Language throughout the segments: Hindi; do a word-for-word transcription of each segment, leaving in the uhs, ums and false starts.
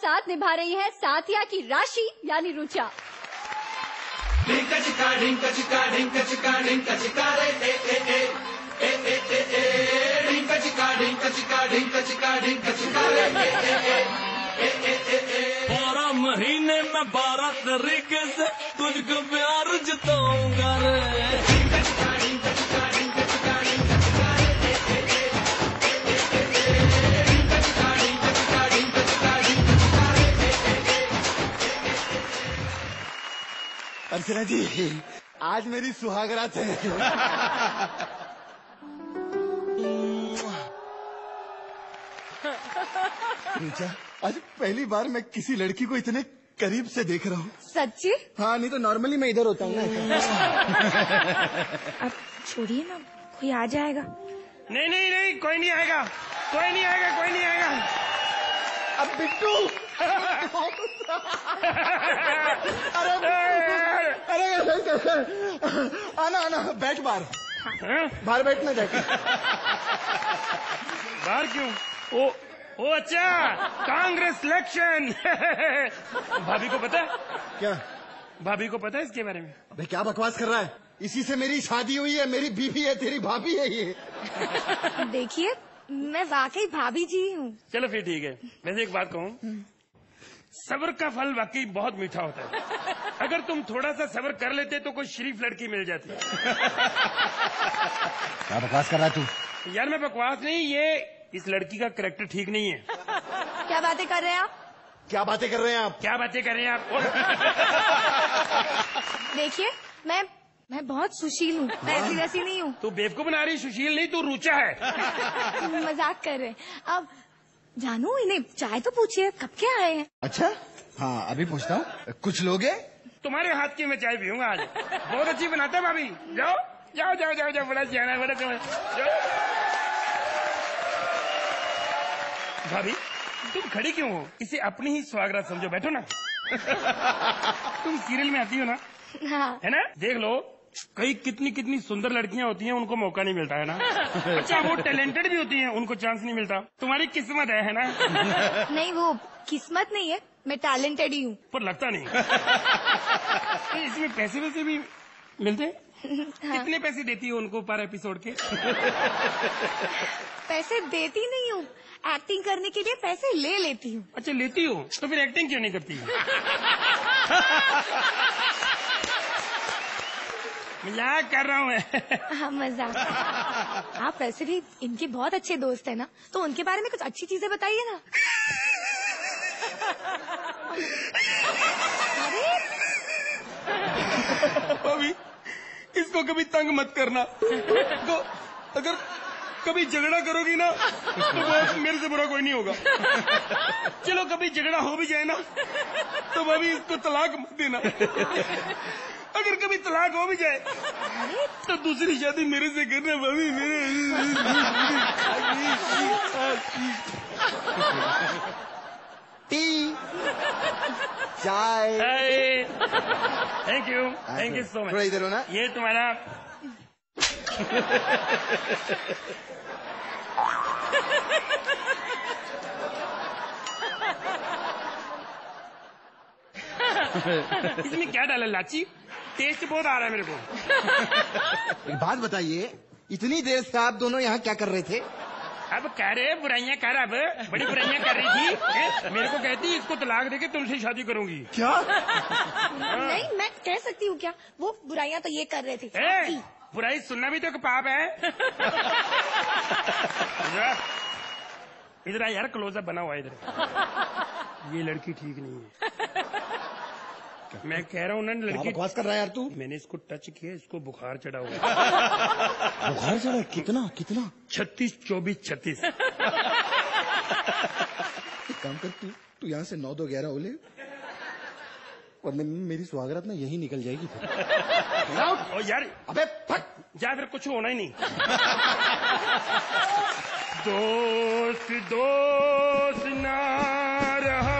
साथ निभा रही है साथिया की राशि यानी रुचा। ढिंका चिका ढिंका चिका ढिंका चिका ढिंका चिका रे ए ए ए ए ए ए ए ढिंका चिका ढिंका चिका ढिंका चिका ढिंका चिका रे ए ए ए ए ए ए बारह महीने में बारह तरीके से तुझको प्यार जताऊंगा रे। ढिंका चिका ढिंका चिका ढिंका चिका ढिंका चिका रे ए ए ए ए ए ए ढिंका चिका ढिंका चिका ढिंका चिका ढिंका चिका रे ए ए ए। अर्चना जी आज मेरी सुहागरात है। रुचा आज पहली बार मैं किसी लड़की को इतने करीब से देख रहा हूँ। सच्ची? हाँ नहीं तो नॉर्मली मैं इधर होता हूँ ना। अब छोड़िए ना, कोई आ जाएगा। नहीं नहीं नहीं कोई नहीं आएगा, कोई नहीं आएगा, कोई नहीं आएगा। अब बिट्टू अरे अरे आना आना बैठ बाहर, बाहर बैठना जाके। बाहर क्यों? ओ ओ अच्छा कांग्रेस इलेक्शन। भाभी को पता है? क्या भाभी को पता है इसके बारे में? अबे क्या बकवास कर रहा है? इसी से मेरी शादी हुई है, मेरी बीवी है, तेरी भाभी है ये। देखिए मैं वाकई भाभी जी हूँ। चलो फिर ठीक है। वैसे एक बात कहूँ, सब्र का फल वाकई बहुत मीठा होता है। अगर तुम थोड़ा सा सब्र कर लेते तो कोई शरीफ लड़की मिल जाती। क्या बकवास कर रहा है तू? यार मैं बकवास नहीं, ये इस लड़की का करेक्टर ठीक नहीं है। क्या बातें कर रहे हैं आप? क्या बातें कर रहे हैं आप? क्या बातें कर रहे हैं आप? देखिए मैं मैं बहुत सुशील हूँ, मैं ऐसी वैसी नहीं हूँ। तू बेवकूफ बना रही, सुशील नहीं तू रुचा है। मजाक कर रहे हैं। अब जानू इन्हें चाय तो पूछिए कब के आए हैं। अच्छा हाँ अभी पूछता हूँ। कुछ लोग हैं? तुम्हारे हाथ की मैं चाय पीऊंगा आज, बहुत अच्छी बनाते हैं भाभी। जाओ जाओ जाओ जाओ जाओ, बड़ा सियाना बड़ा जाओ। भाभी तुम खड़ी क्यों हो? इसे अपनी ही स्वागत समझो, बैठो ना। तुम सीरियल में आती हो ना? हाँ। है ना? देख लो कई कितनी कितनी सुंदर लड़कियां होती हैं, उनको मौका नहीं मिलता है ना। अच्छा वो टैलेंटेड भी होती हैं, उनको चांस नहीं मिलता। तुम्हारी किस्मत है, है ना? नहीं वो किस्मत नहीं है, मैं टैलेंटेड ही हूँ। पर लगता नहीं। तो इसमें पैसे वैसे भी मिलते हैं? हाँ। कितने पैसे देती हो उनको पर एपिसोड के? पैसे देती नहीं हूँ, एक्टिंग करने के लिए पैसे ले लेती हूँ। अच्छा लेती हो, तो फिर एक्टिंग क्यों नहीं करती? मजाक कर रहा हूँ मैं। हाँ मजाक। आप वैसे भी इनके बहुत अच्छे दोस्त है ना, तो उनके बारे में कुछ अच्छी चीजें बताइए ना। अभी इसको कभी तंग मत करना। तो अगर कभी झगड़ा करोगी ना तो मेरे से बुरा कोई नहीं होगा। चलो कभी झगड़ा हो भी जाए ना तो भाभी इसको तलाक मत देना। अगर कभी तलाक हो भी जाए तो दूसरी शादी मेरे से करना भाभी। मेरे टी चाय। Thank you thank you so much. थोड़ा इधर हो ना। ये तुम्हारा इसमें क्या डाला? लाची? टेस्ट बहुत आ रहा है मेरे को। एक बात बताइए, इतनी देर से आप दोनों यहाँ क्या कर रहे थे? अब कह रहे बुराइयां कर, अब बड़ी बुराइयां कर रही थी। ए? मेरे को कहती इसको तलाक देके तुमसे शादी करूंगी। क्या? नहीं मैं कह सकती हूँ क्या, वो बुराइयां तो ये कर रहे थे। ए, बुराई सुनना भी तो एक पाप है। इधर आ यार, क्लोजअप बना हुआ इधर। ये लड़की ठीक नहीं है। मैं कह रहा हूँ ना लड़की। बकवास कर रहा है यार तू। मैंने इसको टच किया, इसको बुखार चढ़ा हुआ। बुखार चढ़ा? कितना कितना? छत्तीस चौबीस छत्तीस। एक काम कर, तू तू यहाँ से नौ दो ग्यारह हो ले, वरना मेरी सुहागरात ना यही निकल जाएगी फिर। ओ यार अबे फट जा, फिर कुछ होना ही नहीं। दोस्त दोस्त ना रहा,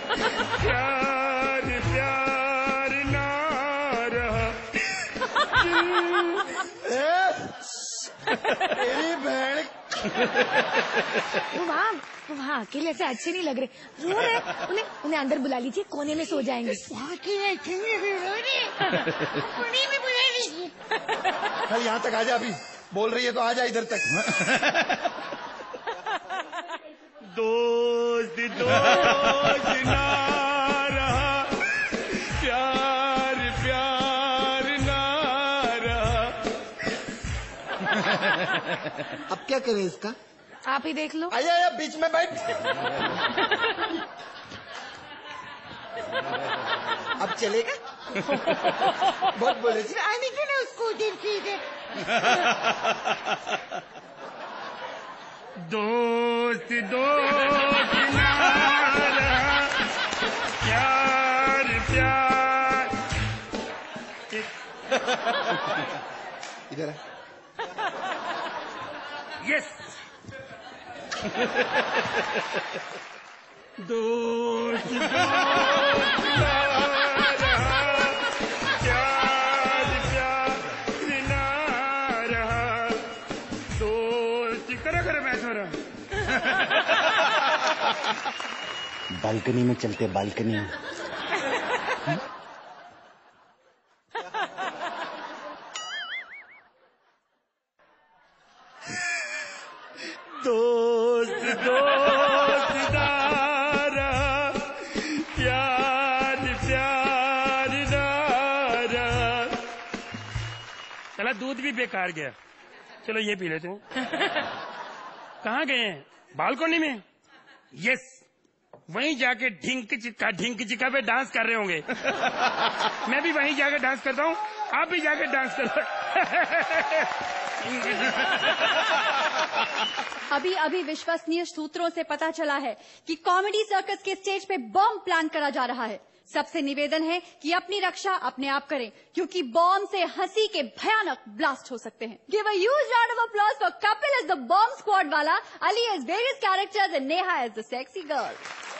प्यार प्यार ना रहा। तेरी बहन वो वहाँ वो वहाँ अकेले ऐसे अच्छे नहीं लग रहे, रो रहे, उन्हें उन्हें अंदर बुला लीजिए, कोने में सो जाएंगे। कल यहाँ तक आ जा, अभी बोल रही है तो आ जा इधर तक। दोस्त दोस्त ना रहा, प्यार प्यार ना रहा। अब क्या करें इसका? आप ही देख लो। आया आया बीच में बैठ। अब चलेगा? बहुत बोले थे आने क्यों ना उसको दिन सीधे। दोस्त दोस्त ना रहा, प्यार प्यार। इधर यस। दोस्त दोस्त ना रहा, प्यार प्यार ना रहा। दोस्त करो करो मैं सो रहा। बालकनी में चलते, बालकनी में। दोस्त दोस्त ना रहा, प्यार प्यार ना रहा। चला दूध भी बेकार गया, चलो ये पी लेते हैं। कहाँ गए हैं? बालकोनी में। यस, वहीं जाके ढिंक चिक्का ढिंक चिक्का पे डांस कर रहे होंगे। मैं भी वहीं जाके डांस करता हूँ, आप भी जाके डांस करो। अभी अभी विश्वसनीय सूत्रों से पता चला है कि कॉमेडी सर्कस के स्टेज पे बॉम्ब प्लान करा जा रहा है। सबसे निवेदन है कि अपनी रक्षा अपने आप करें, क्योंकि बॉम्ब से हंसी के भयानक ब्लास्ट हो सकते हैं। Give a huge round of applause for Kapil as the bomb squad वाला, Ali as various characters and Neha as the sexy girl.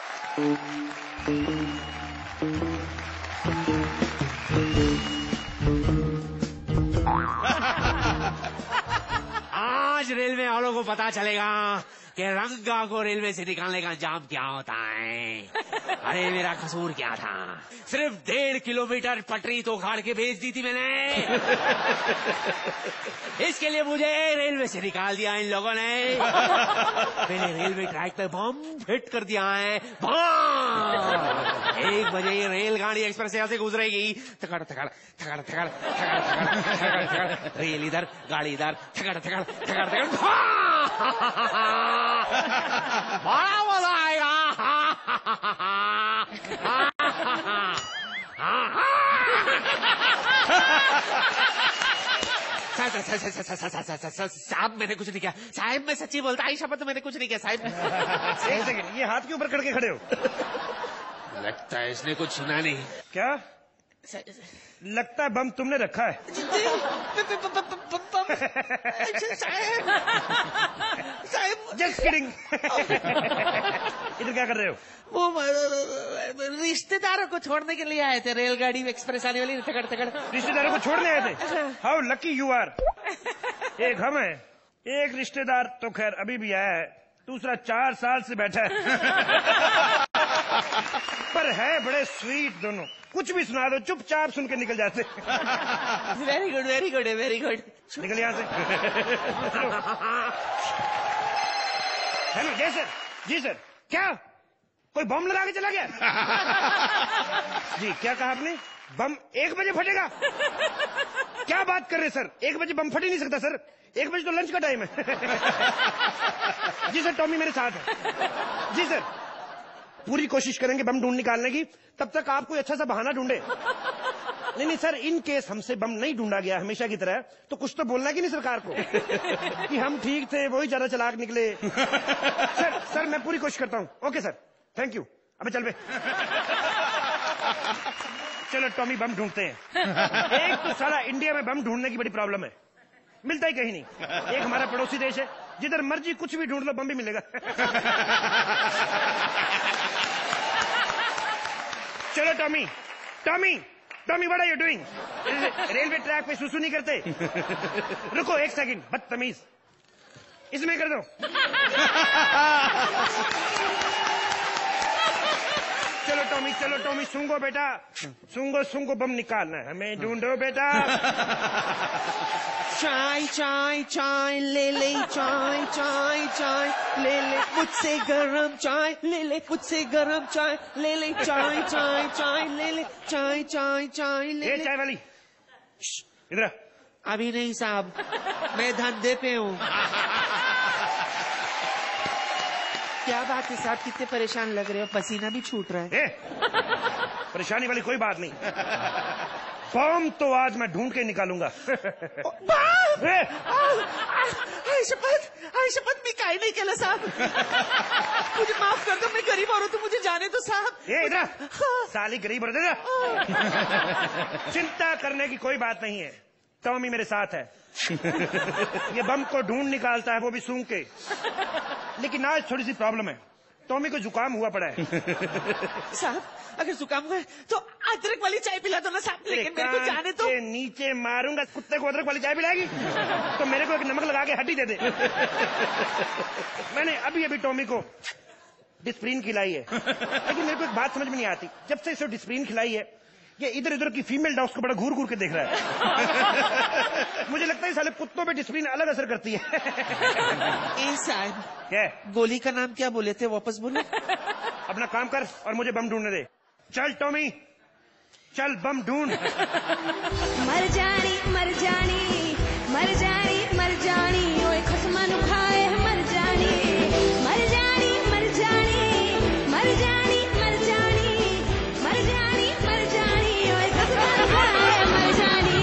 आज रेलवे वालों को पता चलेगा कि रंगा को रेलवे से निकालने का जाम क्या होता है। अरे मेरा कसूर क्या था? सिर्फ डेढ़ किलोमीटर पटरी तो उखाड़ के भेज दी थी मैंने। इसके लिए मुझे रेलवे से निकाल दिया इन लोगों ने। मैंने रेलवे ट्रैक पे बम फिट कर दिया है। बम एक बजे ये रेलगाड़ी एक्सप्रेस यहाँ से गुजरेगी। थकड़ थकड़ थकड़ थकड़ थकड़ थकड़ थकड़ थकड़, रेल इधर गाड़ी इधर, थकड़ थकड़ थकड़ थकड़। बड़ा मजा आएगा। साहब मैंने कुछ नहीं किया साहब, मैं सच्ची बोलता आई शपथ मैंने कुछ नहीं किया साहब। एक सेकंड, ये हाथ के ऊपर करके खड़े हो? लगता है इसने कुछ सुना नहीं। क्या लगता है बम तुमने रखा है? Just kidding. इधर क्या कर रहे हो? वो रिश्तेदारों को छोड़ने के लिए आए थे, रेलगाड़ी में एक्सप्रेस आने वाली। थकड़ थकड़ रिश्तेदारों को छोड़ने आए थे? How lucky you are. एक हम है, एक रिश्तेदार तो खैर अभी भी आया है, दूसरा चार साल से बैठा है। पर है बड़े स्वीट दोनों, कुछ भी सुना दो चुपचाप सुन के निकल जाते। Very good very good very good. निकल यहाँ से। हेलो, जी सर, जी सर। क्या कोई बम लगा के चला गया? जी क्या कहा आपने? बम एक बजे फटेगा? क्या बात कर रहे सर, एक बजे बम फट ही नहीं सकता सर, एक बजे तो लंच का टाइम है। जी सर, टॉमी मेरे साथ है। जी सर, पूरी कोशिश करेंगे बम ढूंढ निकालने की, तब तक आप कोई अच्छा सा बहाना ढूंढे। नहीं नहीं सर, इन केस हमसे बम नहीं ढूंढा गया हमेशा की तरह, तो कुछ तो बोलना कि नहीं सरकार को कि हम ठीक थे, वही ज्यादा चालाक निकले। सर सर मैं पूरी कोशिश करता हूँ। Okay sir, thank you. अबे चल बे। चलो टॉमी बम ढूंढते हैं। एक तो साला इंडिया में बम ढूंढने की बड़ी प्रॉब्लम है, मिलता ही कहीं नहीं। एक हमारा पड़ोसी देश है, जिधर मर्जी कुछ भी ढूंढ लो बम भी मिलेगा। चलो Tommy, Tommy, Tommy what are you doing? Railway track पे सुसु नहीं करते? रुको एक सेकंड, बदतमीज। इसमें कर दो। चलो टॉमी, चलो टॉमी, सूंघो बेटा, सूंघो सूंघो, बम निकालना है हमें, ढूंढो बेटा। चाय चाय चाय ले ले, चाय चाय चाय ले ले, मुझसे गरम चाय ले ले, मुझसे गरम चाय ले ले, चाय चाय चाय ले ले, चाय चाय चाय ले ये ले। चाय वाली इधर। अभी नहीं साहब, मैं धंधे पे हूँ। क्या बात है साहब, कितने परेशान लग रहे हो, पसीना भी छूट रहा है। ए, परेशानी वाली कोई बात नहीं, बम तो आज मैं ढूंढ के निकालूंगा। शपथ, शपथ मैं काहे नहीं केला साहब। मुझे माफ कर दो, मैं गरीब औरत हूँ, मुझे जाने दो साहब। ये इधर, साली गरीब औरत इधर। चिंता करने की कोई बात नहीं है, टॉमी मेरे साथ है। ये बम को ढूंढ निकालता है, वो भी सूंघ के। लेकिन आज थोड़ी सी प्रॉब्लम है, टॉमी को जुकाम हुआ पड़ा है। साहब अगर जुकाम हुआ है तो अदरक वाली चाय पिला दो ना साहब, लेकिन मेरे को जाने दो। नीचे मारूंगा, कुत्ते को अदरक वाली चाय पिलाएगी तो मेरे को एक नमक लगा के हड्डी दे दे। मैंने अभी अभी टॉमी को डिस्प्रीन खिलाई है, लेकिन मेरे को एक बात समझ में नहीं आती, जब से इसे डिस्प्रीन खिलाई है ये इधर उधर की फीमेल डॉग्स को बड़ा घूर घूर के देख रहा है। मुझे लगता है साले कुत्तों पे डिस्प्रीन अलग असर करती है। ए साहब, क्या गोली का नाम क्या बोले थे, वापस बोलो। अपना काम कर और मुझे बम ढूंढने दे। चल टॉमी, चल बम ढूंढ। मर जानी मर जानी मर जानी मर जानी, ओए खसमा नु खाए मर जानी, मर जानी मर जानी मर जानी मर जानी मर जानी मर जानी, ओए खसमा नु खाए मर जानी।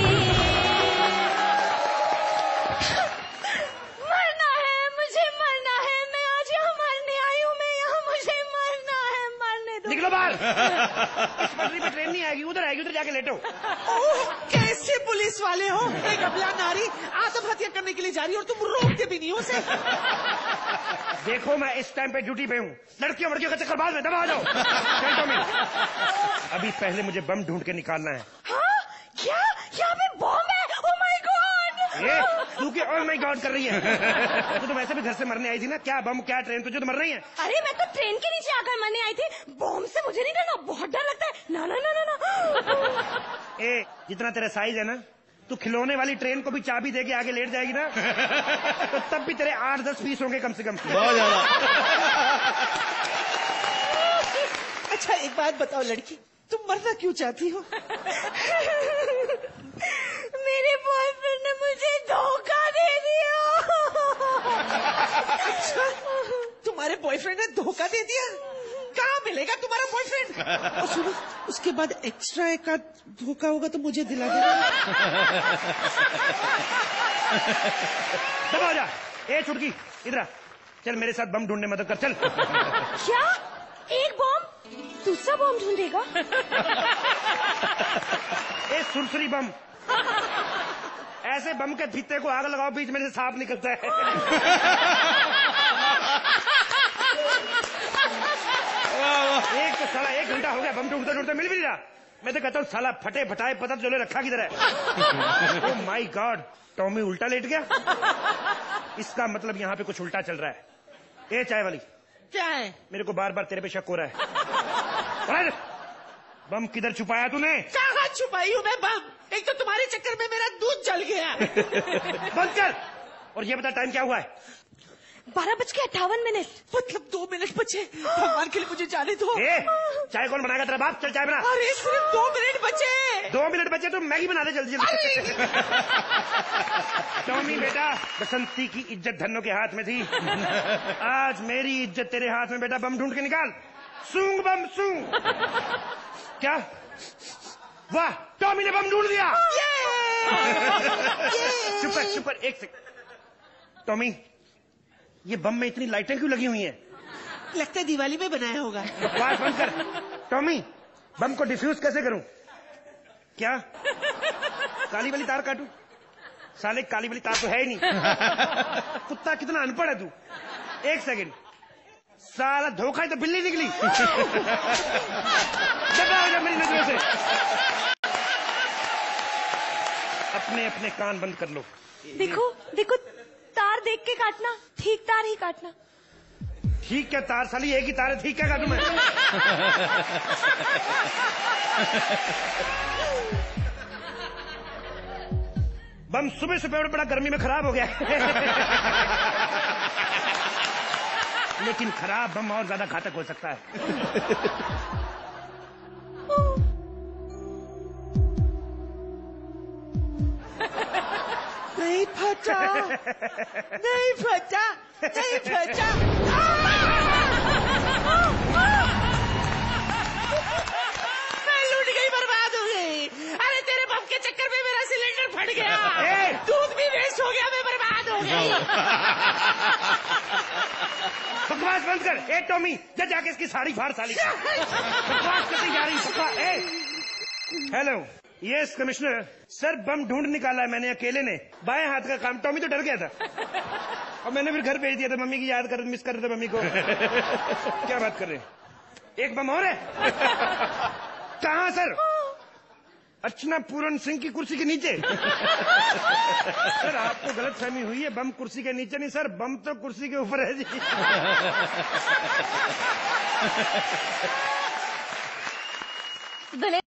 मरना है, मुझे मरना है, मैं आज यहाँ मरने आई हूँ, मैं यहाँ, मुझे मरना है, मरने दो। निकलो बाहर। इस पटरी पे ट्रेन नहीं आएगी, उधर आएगी, उधर जाके लेटो। ओह, कैसे पुलिस वाले हो, एक अबला नारी आत्महत्या करने के लिए जा रही है और तुम रोकते भी नहीं हो उसे। देखो मैं इस टाइम पे ड्यूटी पे हूँ, लड़कियों लड़कियों का चक्कर बाद में, दबा जाओ। चल टॉमी, अभी पहले मुझे बम ढूंढ के निकालना है। हाँ? क्या? यहाँ पे बॉम्ब है? Oh my God! ये तू क्या ओह माय गॉड कर रही है? तू तो वैसे भी घर से मरने आई थी ना, क्या बम क्या ट्रेन, तुझे तो मर रही है। अरे मैं तो ट्रेन के नीचे आकर मरने आई थी, बॉम्ब से मुझे नहीं डरना, बहुत डर लगता है। ना ना ना ना ना। ए, जितना तेरा साइज है ना, तू खिलौने वाली ट्रेन को भी चाबी दे के आगे लेट जाएगी ना, तो तब भी तेरे आठ दस पीस होंगे कम से कम। बहुत ज्यादा। अच्छा एक बात बताओ लड़की, तुम मरना क्यों चाहती हो? मेरे बॉयफ्रेंड ने मुझे धोखा दे दिया। अच्छा, तुम्हारे बॉयफ्रेंड ने धोखा दे दिया? कहाँ मिलेगा तुम्हारा बॉयफ्रेंड? और सुनो, उसके बाद एक्स्ट्रा एक आध धोखा होगा तो मुझे दिला देना। दबा जा। ए छुटकी, इधर आ, चल मेरे साथ बम ढूंढने मदद कर, चल। क्या? एक बॉम्ब दूसरा बॉम्ब ढूंढेगा? ए सुरसुरी बम, ऐसे बम के फीते को आग लगाओ, बीच में से सांप निकलता है। एक तो साला एक घंटा हो गया बम ढूंढते ढूंढते मिल भी नहीं रहा। मैं तो कहता हूँ साला फटे फटाए पता चले रखा किधर है। ओह माय गॉड, टॉमी उल्टा लेट गया। इसका मतलब यहाँ पे कुछ उल्टा चल रहा है। ए चाय वाली, क्या है? मेरे को बार बार तेरे पे शक हो रहा है। बम किधर छुपाया तूने? कहाँ छुपाई हूँ मैं बम? एक तो तुम्हारे चक्कर में मेरा दूध जल गया। बंद कर। और ये बता टाइम क्या हुआ है? बारह बज के अट्ठावन मिनट। मतलब दो मिनट बचे, भगवान के लिए मुझे जाने दो। ए, चाय कौन बनाएगा तेरा बाप? चल चाय बना। अरे सिर्फ दो मिनट बचे। दो मिनट बचे तो मैगी बना दे जल्दी जल्दी। टॉमी बेटा, बसंती की इज्जत धन्नो के हाथ में थी, आज मेरी इज्जत तेरे हाथ में बेटा। बम ढूंढ के निकाल, सूंघ बम सूंघ। क्या? वाह, टॉमी ने बम ढूंढ दिया। चुप कर चुप कर, एक सेकंड। टॉमी, ये बम में इतनी लाइटें क्यों लगी हुई हैं? लगता है दिवाली में बनाया होगा। बकवास बंद कर। टॉमी, बम को डिफ्यूज कैसे करूं? क्या काली वाली तार काटूं? साले काली वाली तार तो है ही नहीं। कुत्ता कितना अनपढ़ है तू। एक सेकंड, साला धोखा ही तो बिल्ली निकली। दबा हो जा मेरी नजरों से। अपने अपने कान बंद कर लो। देखो देखो, तार देख के काटना, ठीक तार ही काटना। ठीक क्या तार साली, एक ही तार है, ठीक क्या काटूं मैं? बम सुबह से पेड़ बड़ा गर्मी में खराब हो गया लेकिन खराब बम और ज्यादा घातक हो सकता है। नहीं फटा, नहीं फटा, नहीं फटा। मैं लूट गई, बर्बाद हो गई। अरे तेरे बम के चक्कर में मेरा सिलेंडर फट गया, दूध भी वेस्ट हो गया, मैं बर्बाद हो गई। बकवास बंद कर। ए टॉमी, जा जाके इसकी साड़ी फाड़ साली। बकवास करती जा रही बकवास। ए हेलो, यस कमिश्नर सर, बम ढूंढ निकाला है मैंने अकेले ने, बाएं हाथ का काम। टॉमी तो डर गया था और मैंने फिर घर भेज दिया था, मम्मी की याद कर, मिस कर रहे थे मम्मी को। क्या बात कर रहे हैं? एक बम और है? कहाँ सर? अर्चना पूरन सिंह की कुर्सी के नीचे। सर आपको गलत फहमी हुई है, बम कुर्सी के नीचे नहीं सर, बम तो कुर्सी के ऊपर है जी।